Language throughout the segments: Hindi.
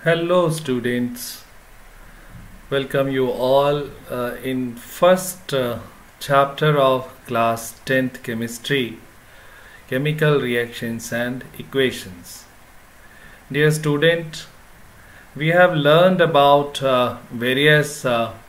Hello students, welcome you all in first chapter of class 10th chemistry, chemical reactions and equations. Dear student, we have learned about various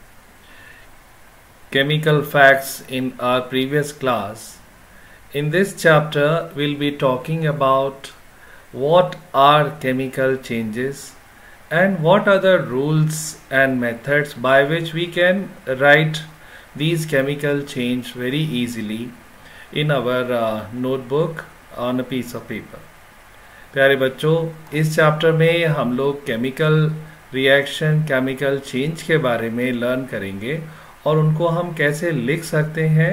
chemical facts in our previous class. In this chapter, we'll be talking about what are chemical changes and what are the rules and methods by which we can write these chemical change very easily in our notebook on a piece of paper. प्यारे बच्चों, इस चैप्टर में हम लोग केमिकल रिएक्शन, केमिकल चेंज के बारे में लर्न करेंगे और उनको हम कैसे लिख सकते हैं,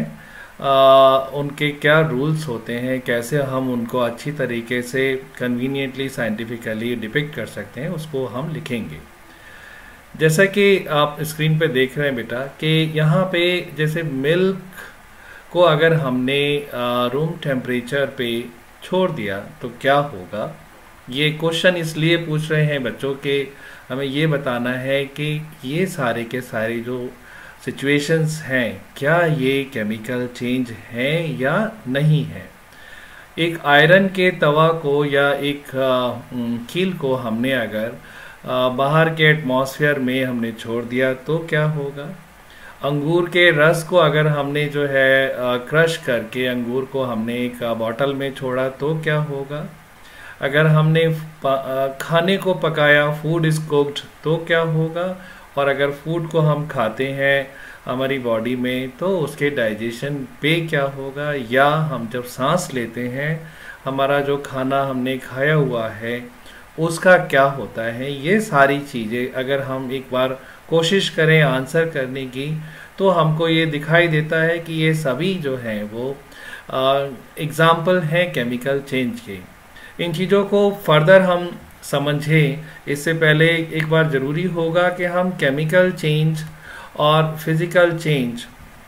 उनके क्या रूल्स होते हैं, कैसे हम उनको अच्छी तरीके से कन्वीनियंटली साइंटिफिकली डिपिक्ट कर सकते हैं, उसको हम लिखेंगे। जैसा कि आप स्क्रीन पे देख रहे हैं बेटा कि यहाँ पे जैसे मिल्क को अगर हमने रूम टेम्परेचर पे छोड़ दिया तो क्या होगा। ये क्वेश्चन इसलिए पूछ रहे हैं बच्चों के हमें ये बताना है कि ये सारे के सारे जो सिचुएशंस हैं क्या ये केमिकल चेंज हैं या नहीं है। एक आयरन के तवा को या एक कील को हमने अगर बाहर के एटमॉस्फेयर में हमने छोड़ दिया तो क्या होगा। अंगूर के रस को अगर हमने जो है क्रश करके अंगूर को हमने एक बॉटल में छोड़ा तो क्या होगा। अगर हमने खाने को पकाया, फूड इज कुक्ड, तो क्या होगा। और अगर फूड को हम खाते हैं हमारी बॉडी में तो उसके डाइजेशन पे क्या होगा। या हम जब सांस लेते हैं हमारा जो खाना हमने खाया हुआ है उसका क्या होता है। ये सारी चीज़ें अगर हम एक बार कोशिश करें आंसर करने की तो हमको ये दिखाई देता है कि ये सभी जो हैं वो एग्जाम्पल हैं केमिकल चेंज के। इन चीज़ों को फर्दर हम समझें इससे पहले एक बार ज़रूरी होगा कि हम केमिकल चेंज और फिजिकल चेंज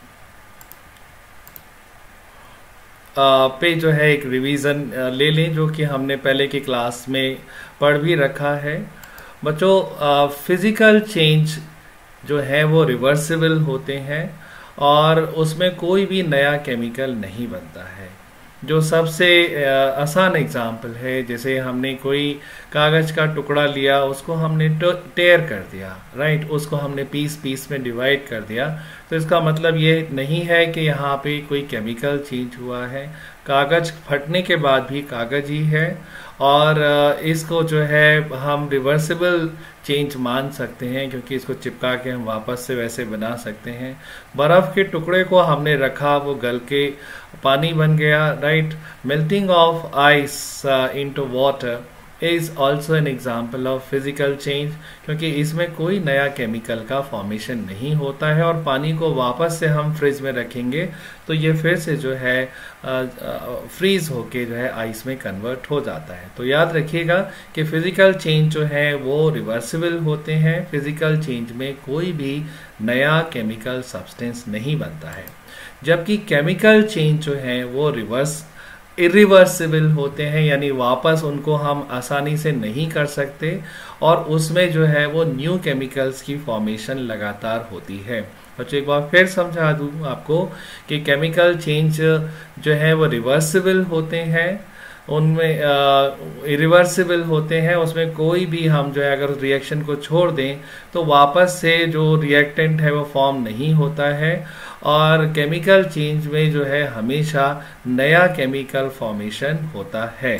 पे जो है एक रिवीजन ले लें जो कि हमने पहले की क्लास में पढ़ भी रखा है। बच्चों, फिजिकल चेंज जो है वो रिवर्सिबल होते हैं और उसमें कोई भी नया केमिकल नहीं बनता है। जो सबसे आसान एग्जाम्पल है, जैसे हमने कोई कागज का टुकड़ा लिया, उसको हमने टेयर कर दिया, राइट, उसको हमने पीस पीस में डिवाइड कर दिया, तो इसका मतलब ये नहीं है कि यहाँ पे कोई केमिकल चेंज हुआ है। कागज फटने के बाद भी कागज ही है और इसको जो है हम रिवर्सिबल चेंज मान सकते हैं क्योंकि इसको चिपका के हम वापस से वैसे बना सकते हैं। बर्फ के टुकड़े को हमने रखा, वो गल के पानी बन गया, right. Melting of ice into water is also an example of physical change क्योंकि इसमें कोई नया केमिकल का फॉर्मेशन नहीं होता है और पानी को वापस से हम फ्रिज में रखेंगे तो ये फिर से जो है फ्रीज होके जो है आइस में कन्वर्ट हो जाता है। तो याद रखिएगा कि फिजिकल चेंज जो है वो रिवर्सिबल होते हैं। फिजिकल चेंज में कोई भी नया केमिकल सब्सटेंस नहीं बनता है, जबकि केमिकल चेंज जो है वो इरिवर्सिबल होते हैं, यानी वापस उनको हम आसानी से नहीं कर सकते और उसमें जो है वो न्यू केमिकल्स की फॉर्मेशन लगातार होती है। बच्चों, एक बार फिर समझा दूं आपको कि केमिकल चेंज जो है वो रिवर्सिबल होते हैं, उनमें इरिवर्सिबल होते हैं, उसमें कोई भी हम जो है अगर रिएक्शन को छोड़ दें तो वापस से जो रिएक्टेंट है वो फॉर्म नहीं होता है और केमिकल चेंज में जो है हमेशा नया केमिकल फॉर्मेशन होता है।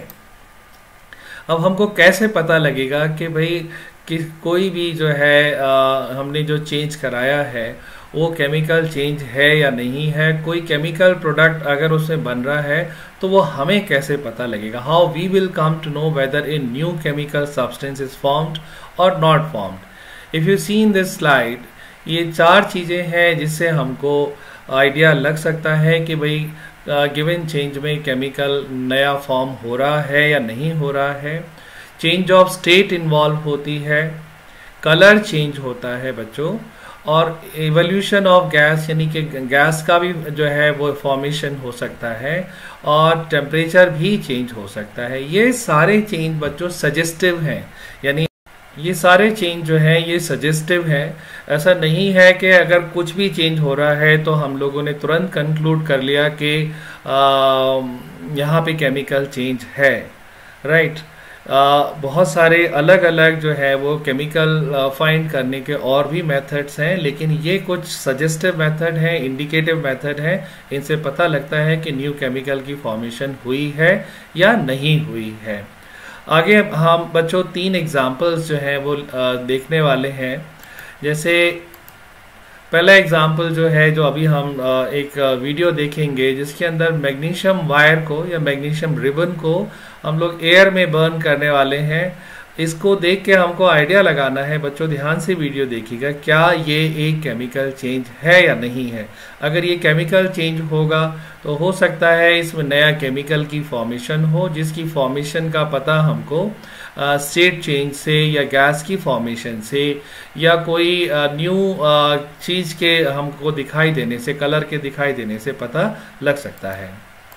अब हमको कैसे पता लगेगा कि भाई कि कोई भी जो है हमने जो चेंज कराया है वो केमिकल चेंज है या नहीं है। कोई केमिकल प्रोडक्ट अगर उसमें बन रहा है तो वो हमें कैसे पता लगेगा। How we will come to know whether a new chemical substance is formed और not formed. If you see in this slide, ये चार चीजें हैं जिससे हमको आइडिया लग सकता है कि भाई गिवन चेंज में केमिकल नया फॉर्म हो रहा है या नहीं हो रहा है। चेंज ऑफ स्टेट इन्वॉल्व होती है, कलर चेंज होता है बच्चों, और इवोल्यूशन ऑफ गैस यानी कि गैस का भी जो है वो फॉर्मेशन हो सकता है और टेम्परेचर भी चेंज हो सकता है। ये सारे चेंज बच्चों सजेस्टिव हैं, यानी ये सारे चेंज जो है ये सजेस्टिव है। ऐसा नहीं है कि अगर कुछ भी चेंज हो रहा है तो हम लोगों ने तुरंत कंक्लूड कर लिया कि यहाँ पे केमिकल चेंज है, राइट। बहुत सारे अलग अलग जो है वो केमिकल फाइंड करने के और भी मेथड्स हैं, लेकिन ये कुछ सजेस्टिव मेथड हैं, इंडिकेटिव मेथड हैं। इनसे पता लगता है कि न्यू केमिकल की फॉर्मेशन हुई है या नहीं हुई है। आगे हम बच्चों 3 एग्जाम्पल्स जो हैं वो देखने वाले हैं। जैसे पहला एग्जाम्पल जो है, जो अभी हम एक वीडियो देखेंगे जिसके अंदर मैग्नीशियम वायर को या मैग्नीशियम रिबन को हम लोग एयर में बर्न करने वाले हैं। इसको देख के हमको आइडिया लगाना है। बच्चों ध्यान से वीडियो देखिएगा, क्या ये एक केमिकल चेंज है या नहीं है। अगर ये केमिकल चेंज होगा तो हो सकता है इसमें नया केमिकल की फॉर्मेशन हो, जिसकी फॉर्मेशन का पता हमको स्टेट चेंज से या गैस की फॉर्मेशन से या कोई न्यू चीज के हमको दिखाई देने से, कलर के दिखाई देने से पता लग सकता है।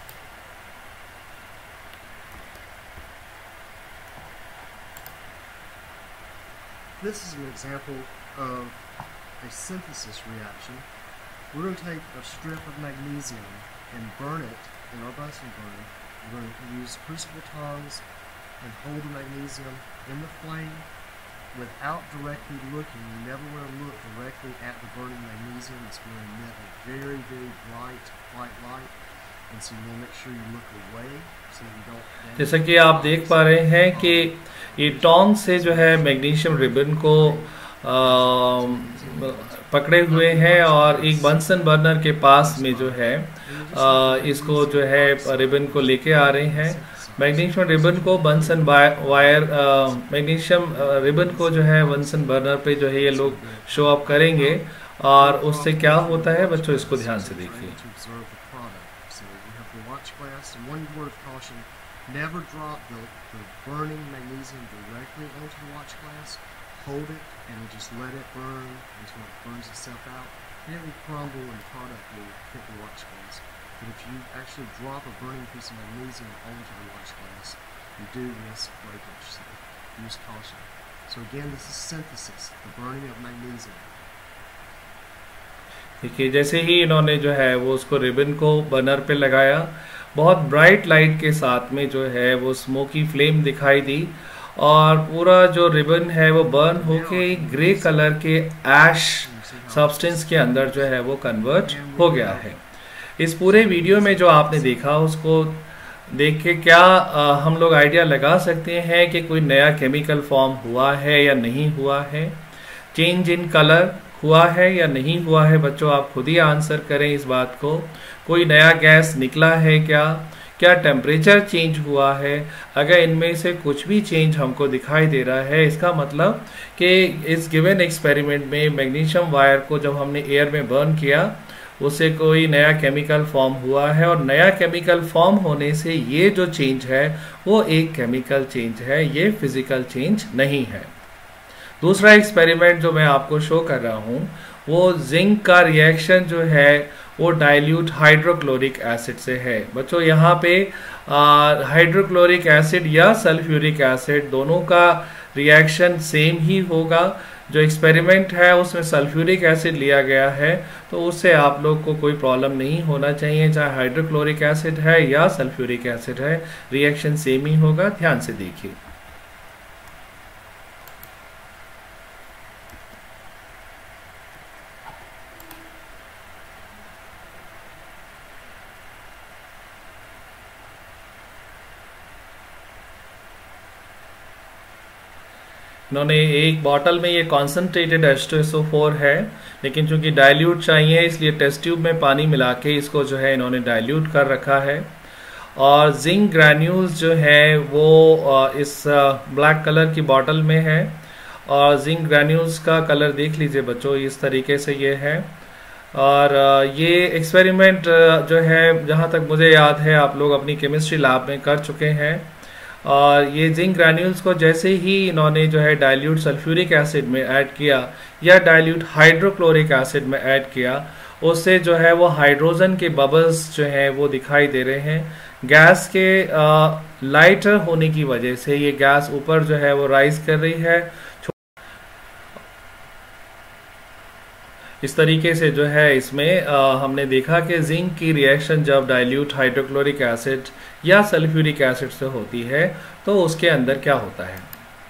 This is an example of a synthesis reaction. We're going to take a strip of magnesium and burn it in our Bunsen burner. We're going to use crucible tongs and hold the magnesium in the flame without directly looking. You never want to look directly at the burning magnesium. It's going to emit a very, very bright white light. And so you want to make sure you look away so you don't. जैसा कि आप देख पा रहे हैं कि ये टोंग से जो है मैग्नीशियम रिबन को पकड़े हुए हैं और एक बंसन बर्नर के पास में जो है इसको जो है रिबन को लेके आ रहे हैं। मैग्नीशियम रिबन को बंसन वायर मैग्नीशियम रिबन को जो है बंसन बर्नर पे जो है ये लोग शो अप करेंगे और उससे क्या होता है बच्चों, इसको ध्यान से देखिए। Never drop the burning magnesium directly onto the watch glass. Hold it and just let it burn until it burns itself out. And it will crumble and product will hit the watch glass. But if you actually drop a burning piece of magnesium onto the watch glass, you do risk breakage. So use caution. So again, this is synthesis, the burning of magnesium. देखिए, जैसे ही इन्होंने जो है वो उसको रिबन को बर्नर पे लगाया, बहुत ब्राइट लाइट के साथ में जो है वो स्मोकी फ्लेम दिखाई दी और पूरा जो रिबन है वो बर्न होके ग्रे कलर के ऐश सब्सटेंस के अंदर जो है वो कन्वर्ट हो गया है। इस पूरे वीडियो में जो आपने देखा उसको देख के क्या हम लोग आइडिया लगा सकते हैं कि कोई नया केमिकल फॉर्म हुआ है या नहीं हुआ है, चेंज इन कलर हुआ है या नहीं हुआ है। बच्चों आप खुद ही आंसर करें इस बात को। कोई नया गैस निकला है क्या टेम्परेचर चेंज हुआ है। अगर इनमें से कुछ भी चेंज हमको दिखाई दे रहा है, इसका मतलब कि इस गिवन एक्सपेरिमेंट में मैग्नीशियम वायर को जब हमने एयर में बर्न किया उससे कोई नया केमिकल फॉर्म हुआ है और नया केमिकल फॉर्म होने से ये जो चेंज है वो एक केमिकल चेंज है, ये फिजिकल चेंज नहीं है। दूसरा एक्सपेरिमेंट जो मैं आपको शो कर रहा हूं वो जिंक का रिएक्शन जो है वो डाइल्यूट हाइड्रोक्लोरिक एसिड से है। बच्चों यहाँ पे हाइड्रोक्लोरिक एसिड या सल्फ्यूरिक एसिड दोनों का रिएक्शन सेम ही होगा। जो एक्सपेरिमेंट है उसमें सल्फ्यूरिक एसिड लिया गया है तो उससे आप लोग को कोई प्रॉब्लम नहीं होना चाहिए, चाहे हाइड्रोक्लोरिक एसिड है या सल्फ्यूरिक एसिड है, रिएक्शन सेम ही होगा। ध्यान से देखिए। इन्होंने एक बॉटल में ये कॉन्सेंट्रेटेड H2SO4 है, लेकिन चूंकि डाइल्यूट चाहिए इसलिए टेस्ट ट्यूब में पानी मिला के इसको जो है इन्होंने डाइल्यूट कर रखा है। और जिंक ग्रैन्यूल्स जो है वो इस ब्लैक कलर की बॉटल में है और जिंक ग्रैन्यूल्स का कलर देख लीजिए बच्चों, इस तरीके से ये है। और ये एक्सपेरिमेंट जो है जहाँ तक मुझे याद है आप लोग अपनी केमिस्ट्री लैब में कर चुके हैं। और ये जिंक ग्रैन्यूल्स को जैसे ही इन्होंने जो है डाइल्यूट सल्फ्यूरिक एसिड में ऐड किया या डाइल्यूट हाइड्रोक्लोरिक एसिड में ऐड किया, उससे जो है वो हाइड्रोजन के बबल्स जो हैं वो दिखाई दे रहे हैं। गैस के लाइटर होने की वजह से ये गैस ऊपर जो है वो राइज कर रही है। इस तरीके से जो है इसमें हमने देखा कि जिंक की रिएक्शन जब डाइल्यूट हाइड्रोक्लोरिक एसिड या सल्फ्यूरिक एसिड से होती है तो उसके अंदर क्या होता है।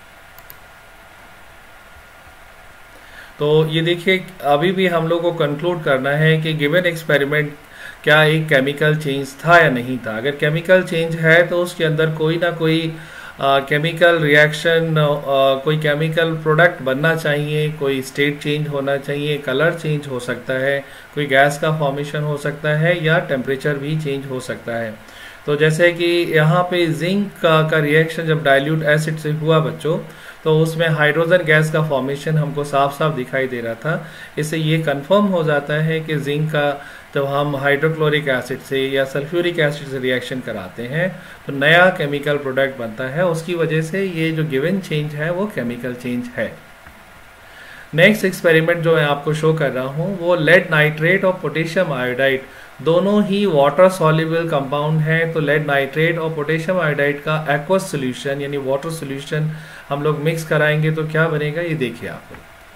तो ये देखिए, अभी भी हम लोग को कंक्लूड करना है कि गिवन एक्सपेरिमेंट क्या एक केमिकल चेंज था या नहीं था। अगर केमिकल चेंज है तो उसके अंदर कोई ना कोई केमिकल रिएक्शन, कोई केमिकल प्रोडक्ट बनना चाहिए, कोई स्टेट चेंज होना चाहिए, कलर चेंज हो सकता है, कोई गैस का फॉर्मेशन हो सकता है या टेम्परेचर भी चेंज हो सकता है। तो जैसे कि यहाँ पे जिंक का रिएक्शन जब डाइल्यूट एसिड से हुआ बच्चों, तो उसमें हाइड्रोजन गैस का फॉर्मेशन हमको साफ साफ दिखाई दे रहा था। इससे ये कंफर्म हो जाता है कि जिंक का जब हम हाइड्रोक्लोरिक एसिड से या सल्फ्यूरिक एसिड से रिएक्शन कराते हैं तो नया केमिकल प्रोडक्ट बनता है। उसकी वजह से ये जो गिवन चेंज है वो केमिकल चेंज है। नेक्स्ट एक्सपेरिमेंट जो मैं आपको शो कर रहा हूँ वो लेड नाइट्रेट और पोटेशियम आयोडाइड दोनों ही वाटर सॉल्युबल कंपाउंड है। तो लेड नाइट्रेट और पोटेशियम आयोडाइड का एक्वस सोल्यूशन यानी वाटर सोल्यूशन हम लोग मिक्स कराएंगे तो क्या बनेगा, ये देखिए आप।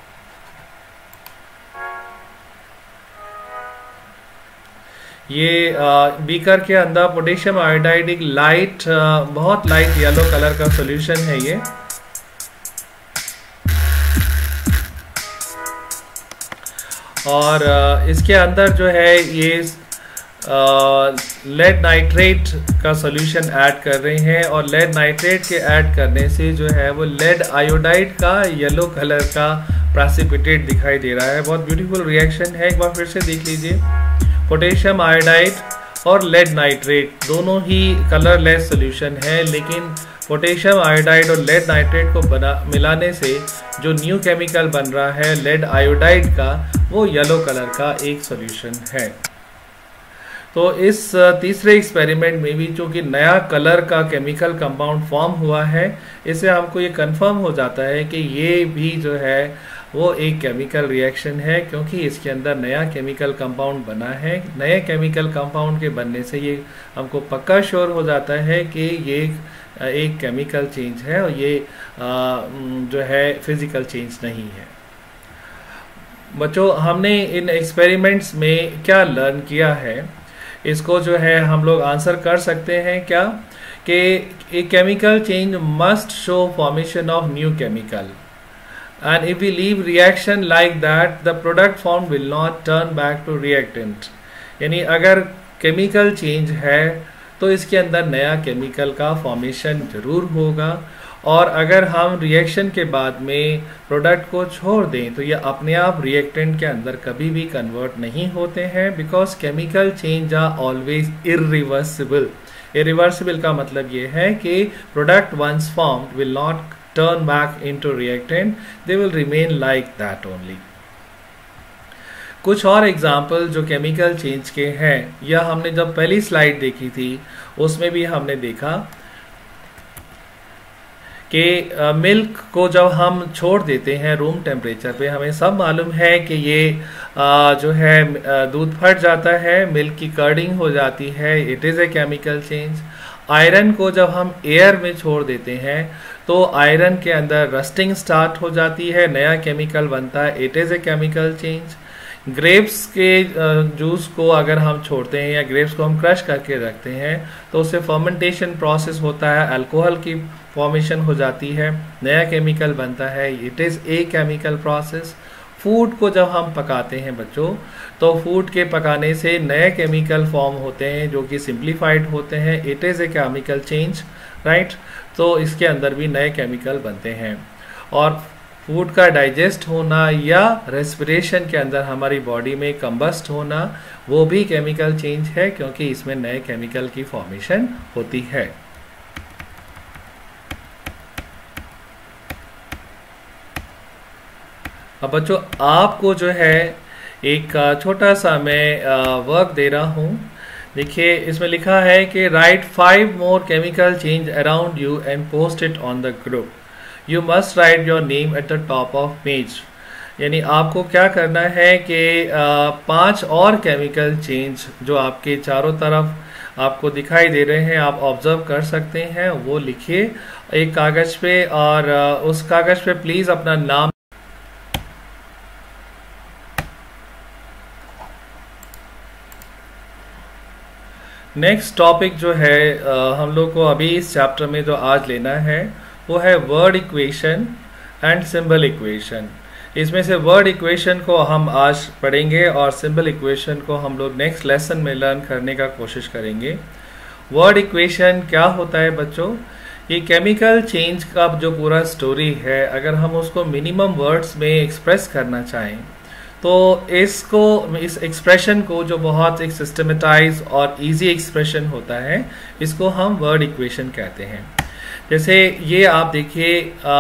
ये बीकर के अंदर पोटेशियम आयोडाइड एक लाइट, बहुत लाइट येलो कलर का सॉल्यूशन है ये। और इसके अंदर जो है ये लेड नाइट्रेट का सॉल्यूशन ऐड कर रहे हैं और लेड नाइट्रेट के ऐड करने से जो है वो लेड आयोडाइड का येलो कलर का प्रेसिपिटेट दिखाई दे रहा है। बहुत ब्यूटीफुल रिएक्शन है, एक बार फिर से देख लीजिए। पोटेशियम आयोडाइड और लेड नाइट्रेट दोनों ही कलरलेस सॉल्यूशन है, लेकिन पोटेशियम आयोडाइड और लेड नाइट्रेट को मिलाने से जो न्यू केमिकल बन रहा है लेड आयोडाइड का, वो येलो कलर का एक सॉल्यूशन है। तो इस तीसरे एक्सपेरिमेंट में भी चूंकि नया कलर का केमिकल कंपाउंड फॉर्म हुआ है, इससे हमको ये कंफर्म हो जाता है कि ये भी जो है वो एक केमिकल रिएक्शन है, क्योंकि इसके अंदर नया केमिकल कंपाउंड बना है। नए केमिकल कंपाउंड के बनने से ये हमको पक्का श्योर हो जाता है कि ये एक केमिकल चेंज है और ये जो है फिजिकल चेंज नहीं है। बच्चों, हमने इन एक्सपेरिमेंट्स में क्या लर्न किया है, इसको जो है हम लोग आंसर कर सकते हैं क्या कि a chemical change must show formation of new chemical and if we leave reaction like that the product formed will not turn back to reactant। यानी अगर केमिकल चेंज है तो इसके अंदर नया केमिकल का फॉर्मेशन जरूर होगा, और अगर हम रिएक्शन के बाद में प्रोडक्ट को छोड़ दें तो ये अपने आप रिएक्टेंट के अंदर कभी भी कन्वर्ट नहीं होते हैं, because chemical change are always irreversible. Irreversible का मतलब ये है कि product once formed will not turn back into reactant, they will remain like that only। कुछ और एग्जाम्पल जो केमिकल चेंज के हैं, या हमने जब पहली स्लाइड देखी थी उसमें भी हमने देखा कि मिल्क को जब हम छोड़ देते हैं रूम टेम्परेचर पे, हमें सब मालूम है कि ये जो है दूध फट जाता है, मिल्क की कर्डिंग हो जाती है, it is a chemical change. Iron को जब हम एयर में छोड़ देते हैं तो आयरन के अंदर रस्टिंग स्टार्ट हो जाती है, नया केमिकल बनता है, it is a chemical change. Grapes के जूस को अगर हम छोड़ते हैं या ग्रेप्स को हम क्रश करके रखते हैं तो उससे फर्मेंटेशन प्रोसेस होता है, अल्कोहल की फॉर्मेशन हो जाती है, नया केमिकल बनता है, it is a chemical process. Food को जब हम पकाते हैं बच्चों, तो फूड के पकाने से नए केमिकल फॉर्म होते हैं जो कि सिंप्लीफाइड होते हैं, it is a chemical change, right. तो इसके अंदर भी नए केमिकल बनते हैं। और फूड का डाइजेस्ट होना या रेस्पिरेशन के अंदर हमारी बॉडी में कंबस्ट होना, वो भी केमिकल चेंज है, क्योंकि इसमें नए केमिकल की फॉर्मेशन होती है। अब बच्चों, आपको जो है एक छोटा सा मैं वर्क दे रहा हूँ। देखिए, इसमें लिखा है कि right 5 more chemical change around you and post it on the group। You must write your name at the top of page। यानी आपको क्या करना है कि 5 और केमिकल चेंज जो आपके चारों तरफ आपको दिखाई दे रहे हैं, आप ऑब्जर्व कर सकते हैं, वो लिखिए एक कागज पे, और उस कागज पे प्लीज अपना नाम नेक्स्ट टॉपिक जो है हम लोग को अभी इस चैप्टर में जो आज लेना है वो है word equation and symbol equation. इसमें से वर्ड इक्वेशन को हम आज पढ़ेंगे और सिंबल इक्वेशन को हम लोग नेक्स्ट लेसन में लर्न करने का कोशिश करेंगे। वर्ड इक्वेशन क्या होता है बच्चों? ये केमिकल चेंज का जो पूरा स्टोरी है, अगर हम उसको मिनिमम वर्ड्स में एक्सप्रेस करना चाहें तो इस एक्सप्रेशन को जो बहुत एक सिस्टमेटाइज और इजी एक्सप्रेशन होता है, इसको हम वर्ड इक्वेशन कहते हैं। जैसे ये आप देखिए,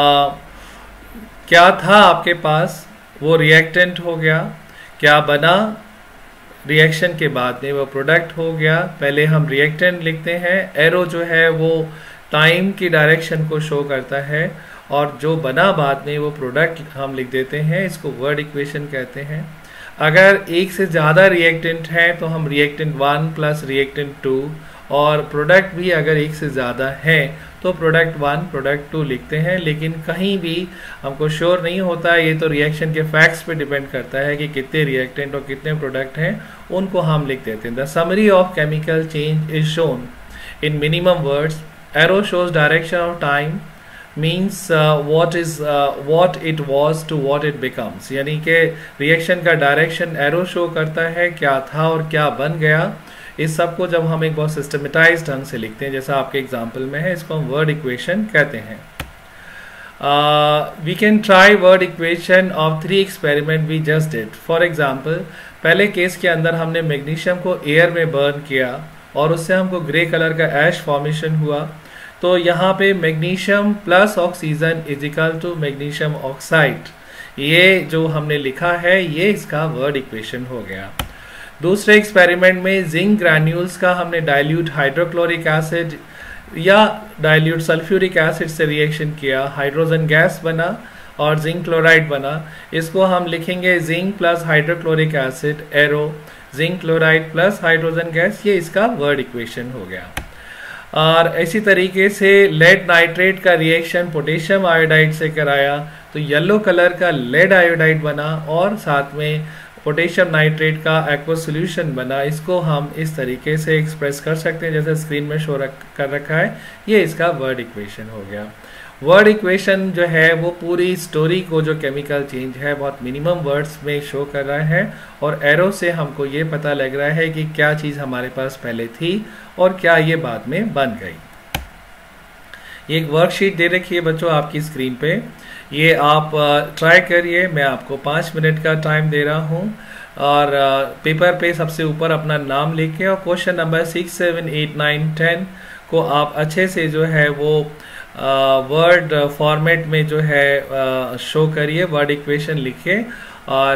क्या था आपके पास, वो रिएक्टेंट हो गया, क्या बना रिएक्शन के बाद में वो प्रोडक्ट हो गया। पहले हम रिएक्टेंट लिखते हैं, एरो जो है वो टाइम की डायरेक्शन को शो करता है, और जो बना बाद में वो प्रोडक्ट हम लिख देते हैं, इसको वर्ड इक्वेशन कहते हैं। अगर एक से ज़्यादा रिएक्टेंट है तो हम रिएक्टेंट 1 प्लस रिएक्टेंट 2, और प्रोडक्ट भी अगर एक से ज़्यादा है तो प्रोडक्ट 1 प्रोडक्ट 2 लिखते हैं। लेकिन कहीं भी हमको श्योर नहीं होता है, ये तो रिएक्शन के फैक्ट्स पे डिपेंड करता है कि कितने रिएक्टेंट और कितने प्रोडक्ट हैं, उनको हम लिख देते हैं। The summary of chemical change is shown in minimum words. Arrow shows direction of time, means what it was to what it becomes, यानी कि रिएक्शन का डायरेक्शन एरो शो करता है, क्या था और क्या बन गया। इस सब को जब हम एक बहुत सिस्टमेटाइज ढंग से लिखते हैं, जैसा आपके एग्जाम्पल में है, इसको हम वर्ड इक्वेशन कहते हैं। We can try word equation of 3 experiment we just did. For example, पहले केस के अंदर हमने मैग्नीशियम को एयर में बर्न किया और उससे हमको ग्रे कलर का ऐश फॉर्मेशन हुआ। तो यहाँ पे magnesium plus oxygen is equal to magnesium oxide, ये जो हमने लिखा है ये इसका वर्ड इक्वेशन हो गया। दूसरे एक्सपेरिमेंट में जिंक ग्रैन्यूल्स का हमने डाइल्यूट हाइड्रोक्लोरिक एसिड या डाइल्यूट सल्फ्यूरिक एसिड से रिएक्शन किया, हाइड्रोजन गैस बना और जिंक क्लोराइड बना। इसको हम लिखेंगे zinc plus hydrochloric acid arrow, zinc chloride plus hydrogen gas, ये इसका वर्ड इक्वेशन हो गया। और इसी तरीके से लेड नाइट्रेट का रिएक्शन पोटेशियम आयोडाइड से कराया तो येलो कलर का लेड आयोडाइड बना और साथ में पोटेशियम नाइट्रेट का एक्वा सॉल्यूशन बना। इसको हम इस तरीके से एक्सप्रेस कर सकते हैं जैसे स्क्रीन में शो कर रखा है, ये इसका वर्ड इक्वेशन हो गया। वर्ड इक्वेशन जो है वो पूरी स्टोरी को, जो केमिकल चेंज है, बहुत मिनिमम वर्ड्स में शो कर रहा है, और एरो से हमको ये पता लग रहा है कि क्या चीज़ हमारे पास पहले थी और क्या ये बाद में बन गई। एक वर्कशीट दे रखी है बच्चों आपकी स्क्रीन पे, ये आप ट्राई करिए। मैं आपको 5 मिनट का टाइम दे रहा हूँ, और पेपर पे सबसे ऊपर अपना नाम लिख के और क्वेश्चन नंबर 6, 7, 8, 9, 10 को आप अच्छे से जो है वो वर्ड फॉर्मेट में जो है शो करिए, वर्ड इक्वेशन लिखिए। और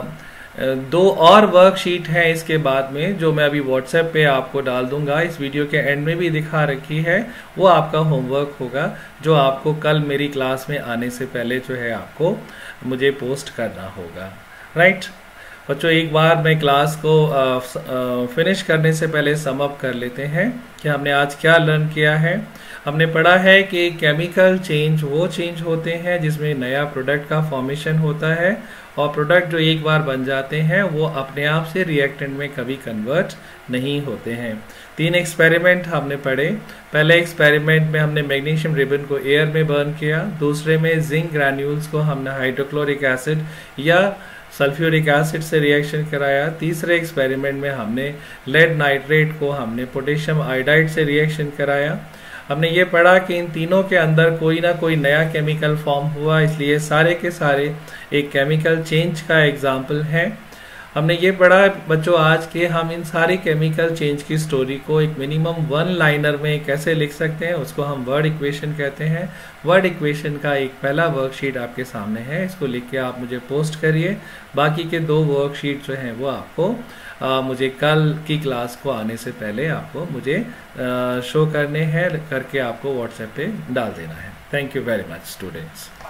2 और वर्कशीट हैं इसके बाद में, जो मैं अभी व्हाट्सएप पे आपको डाल दूंगा, इस वीडियो के एंड में भी दिखा रखी है, वो आपका होमवर्क होगा जो आपको कल मेरी क्लास में आने से पहले जो है आपको मुझे पोस्ट करना होगा। राइट बच्चों, एक बार मैं क्लास को फिनिश करने से पहले सम अप कर लेते हैं कि हमने आज क्या लर्न किया है। हमने पढ़ा है कि केमिकल चेंज वो चेंज होते हैं जिसमें नया प्रोडक्ट का फॉर्मेशन होता है, और प्रोडक्ट जो एक बार बन जाते हैं वो अपने आप से रिएक्टेंट में कभी कन्वर्ट नहीं होते हैं। 3 एक्सपेरिमेंट हमने पढ़े। पहले एक्सपेरिमेंट में हमने मैग्नीशियम रिबन को एयर में बर्न किया, दूसरे में जिंक ग्रैन्यूल्स को हमने हाइड्रोक्लोरिक एसिड या सल्फ्यूरिक एसिड से रिएक्शन कराया, तीसरे एक्सपेरिमेंट में हमने लेड नाइट्रेट को हमने पोटेशियम आयोडाइड से रिएक्शन कराया। हमने ये पढ़ा कि इन तीनों के अंदर कोई ना कोई नया केमिकल फॉर्म हुआ, इसलिए सारे के सारे एक केमिकल चेंज का एग्जाम्पल है। हमने ये पढ़ा बच्चों आज के हम इन सारी केमिकल चेंज की स्टोरी को एक मिनिमम 1 लाइनर में कैसे लिख सकते हैं, उसको हम वर्ड इक्वेशन कहते हैं। वर्ड इक्वेशन का एक पहला वर्कशीट आपके सामने है, इसको लिख के आप मुझे पोस्ट करिए। बाकी के 2 वर्कशीट जो हैं वो आपको मुझे कल की क्लास को आने से पहले आपको मुझे शो करने हैं, करके आपको व्हाट्सएप पे डाल देना है। Thank you very much students.